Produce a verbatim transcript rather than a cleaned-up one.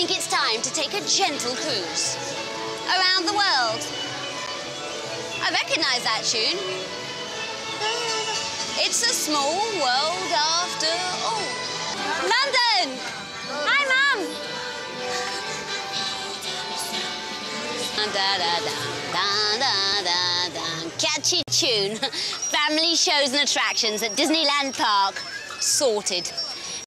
think it's time to take a gentle cruise around the world. I recognise that tune. It's a small world after all. London! Hi, Mum! Da, da, da, da, da, da. Catchy tune. Family shows and attractions at Disneyland Park. Sorted.